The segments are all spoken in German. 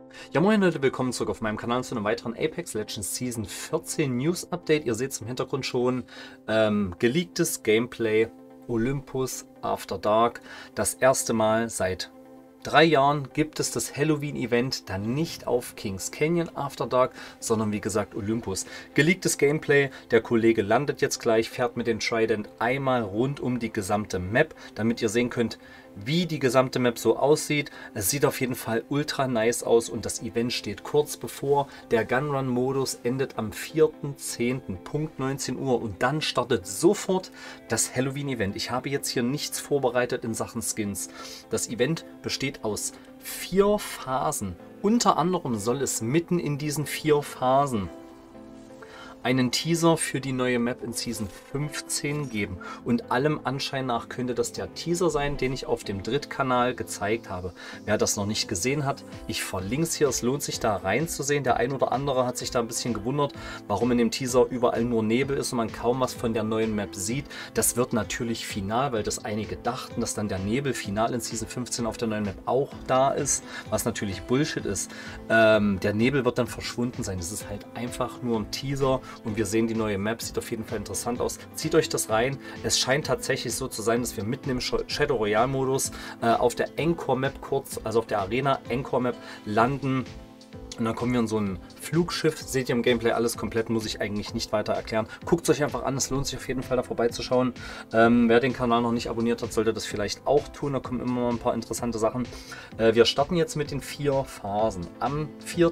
Ja moin Leute, willkommen zurück auf meinem Kanal zu einem weiteren Apex Legends Season 14 News Update. Ihr seht es im Hintergrund schon, geleaktes Gameplay Olympus After Dark. Das erste Mal seit 3 Jahren gibt es das Halloween-Event dann nicht auf Kings Canyon After Dark, sondern wie gesagt Olympus. Geleaktes Gameplay, der Kollege landet jetzt gleich, fährt mit dem Trident einmal rund um die gesamte Map, damit ihr sehen könnt, wie die gesamte Map so aussieht. Es sieht auf jeden Fall ultra nice aus und das Event steht kurz bevor. Der Gunrun-Modus endet am 4.10. Punkt 19 Uhr und dann startet sofort das Halloween-Event. Ich habe jetzt hier nichts vorbereitet in Sachen Skins. Das Event besteht aus 4 Phasen. Unter anderem soll es mitten in diesen 4 Phasen einen Teaser für die neue Map in Season 15 geben. Und allem Anschein nach könnte das der Teaser sein, den ich auf dem Drittkanal gezeigt habe. Wer das noch nicht gesehen hat, ich verlinke es hier. Es lohnt sich da reinzusehen. Der ein oder andere hat sich da ein bisschen gewundert, warum in dem Teaser überall nur Nebel ist und man kaum was von der neuen Map sieht. Das wird natürlich final, weil das einige dachten, dass dann der Nebel final in Season 15 auf der neuen Map auch da ist, was natürlich Bullshit ist. Der Nebel wird dann verschwunden sein. Es ist halt einfach nur ein Teaser. Und wir sehen die neue Map, sieht auf jeden Fall interessant aus. Zieht euch das rein. Es scheint tatsächlich so zu sein, dass wir mitten im Shadow Royale Modus auf der Encore Map kurz, also auf der Arena Encore Map landen. Und dann kommen wir in so ein Flugschiff. Seht ihr im Gameplay alles komplett, muss ich eigentlich nicht weiter erklären. Guckt es euch einfach an, es lohnt sich auf jeden Fall da vorbeizuschauen. Wer den Kanal noch nicht abonniert hat, sollte das vielleicht auch tun. Da kommen immer mal ein paar interessante Sachen. Wir starten jetzt mit den 4 Phasen. Am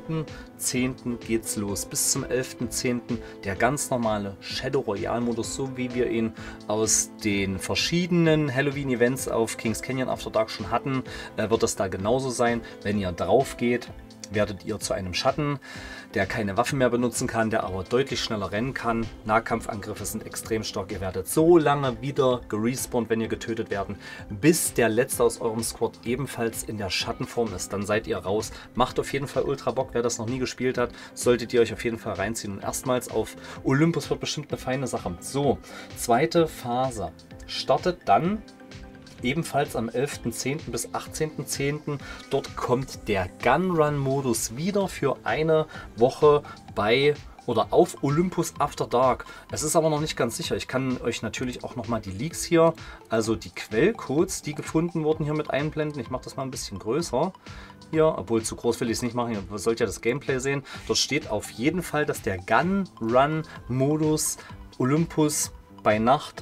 4.10. geht's los. Bis zum 11.10. der ganz normale Shadow Royale Modus, so wie wir ihn aus den verschiedenen Halloween Events auf Kings Canyon After Dark schon hatten, wird das da genauso sein. Wenn ihr drauf geht, werdet ihr zu einem Schatten, der keine Waffen mehr benutzen kann, der aber deutlich schneller rennen kann. Nahkampfangriffe sind extrem stark. Ihr werdet so lange wieder gerespawnt, wenn ihr getötet werden, bis der letzte aus eurem Squad ebenfalls in der Schattenform ist. Dann seid ihr raus. Macht auf jeden Fall ultra Bock. Wer das noch nie gespielt hat, solltet ihr euch auf jeden Fall reinziehen. Und erstmals auf Olympus wird bestimmt eine feine Sache. So, zweite Phase startet dann ebenfalls am 11.10. bis 18.10. Dort kommt der Gunrun-Modus wieder für eine Woche bei oder auf Olympus After Dark. Es ist aber noch nicht ganz sicher. Ich kann euch natürlich auch nochmal die Leaks hier, also die Quellcodes, die gefunden wurden, hier mit einblenden. Ich mache das mal ein bisschen größer. Hier, obwohl zu groß will ich es nicht machen. Ihr sollt ja das Gameplay sehen. Dort steht auf jeden Fall, dass der Gunrun-Modus Olympus bei Nacht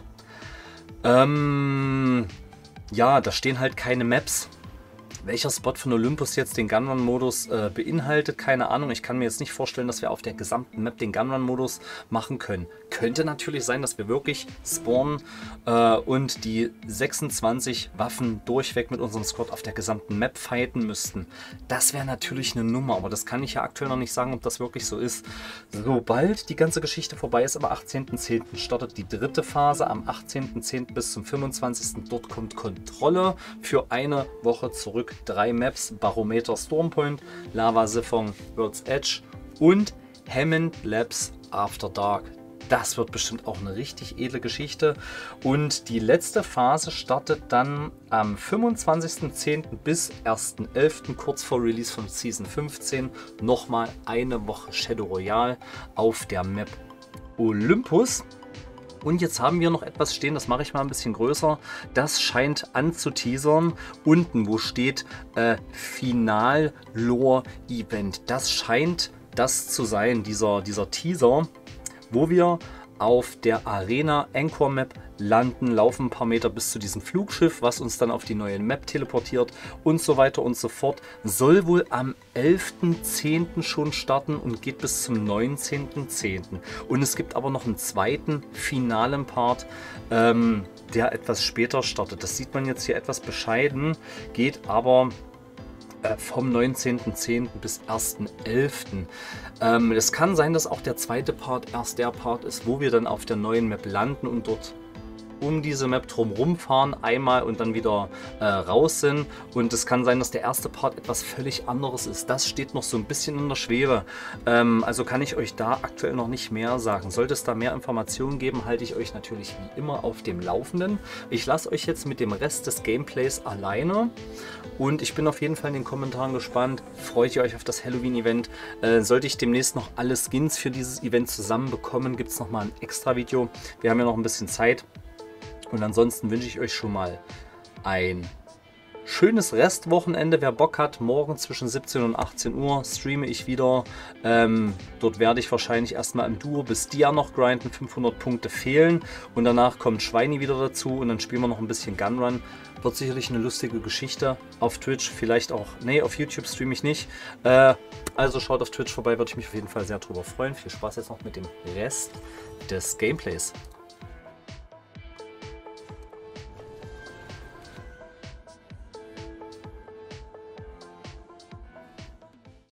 ja, da stehen halt keine Maps. Welcher Spot von Olympus jetzt den Gunrun-Modus beinhaltet, keine Ahnung. Ich kann mir jetzt nicht vorstellen, dass wir auf der gesamten Map den Gunrun-Modus machen können. Könnte natürlich sein, dass wir wirklich spawnen und die 26 Waffen durchweg mit unserem Squad auf der gesamten Map fighten müssten. Das wäre natürlich eine Nummer, aber das kann ich ja aktuell noch nicht sagen, ob das wirklich so ist. Sobald die ganze Geschichte vorbei ist, am 18.10. startet die dritte Phase, am 18.10. bis zum 25. Dort kommt Kontrolle für eine Woche zurück. 3 Maps, Barometer Stormpoint, Lava Siphon World's Edge und Hammond Labs After Dark. Das wird bestimmt auch eine richtig edle Geschichte. Und die letzte Phase startet dann am 25.10. bis 1.11. kurz vor Release von Season 15. Nochmal eine Woche Shadow Royale auf der Map Olympus. Und jetzt haben wir noch etwas stehen, das mache ich mal ein bisschen größer. Das scheint anzuteasern. Unten, wo steht Final Lore Event. Das scheint das zu sein, dieser Teaser, wo wir auf der Arena Encore Map landen, laufen ein paar Meter bis zu diesem Flugschiff, was uns dann auf die neue Map teleportiert und so weiter und so fort. Soll wohl am 11.10. schon starten und geht bis zum 19.10. Und es gibt aber noch einen zweiten finalen Part, der etwas später startet. Das sieht man jetzt hier etwas bescheiden, geht aber vom 19.10. bis 1.11. Es kann sein, dass auch der zweite Part erst der Part ist, wo wir dann auf der neuen Map landen und dort um diese Map drumherum fahren, einmal und dann wieder raus sind. Und es kann sein, dass der erste Part etwas völlig anderes ist. Das steht noch so ein bisschen in der Schwebe. Also kann ich euch da aktuell noch nicht mehr sagen. Sollte es da mehr Informationen geben, halte ich euch natürlich wie immer auf dem Laufenden. Ich lasse euch jetzt mit dem Rest des Gameplays alleine und ich bin auf jeden Fall in den Kommentaren gespannt. Freut ihr euch auf das Halloween-Event? Sollte ich demnächst noch alle Skins für dieses Event zusammen bekommen, gibt es nochmal ein extra Video. Wir haben ja noch ein bisschen Zeit und ansonsten wünsche ich euch schon mal ein schönes Restwochenende. Wer Bock hat, morgen zwischen 17 und 18 Uhr streame ich wieder. Dort werde ich wahrscheinlich erstmal im Duo bis Dia noch grinden. 500 Punkte fehlen. Und danach kommt Schweini wieder dazu. Und dann spielen wir noch ein bisschen Gunrun. Wird sicherlich eine lustige Geschichte. Auf Twitch vielleicht auch. Nee, auf YouTube streame ich nicht. Also schaut auf Twitch vorbei. Würde ich mich auf jeden Fall sehr drüber freuen. Viel Spaß jetzt noch mit dem Rest des Gameplays.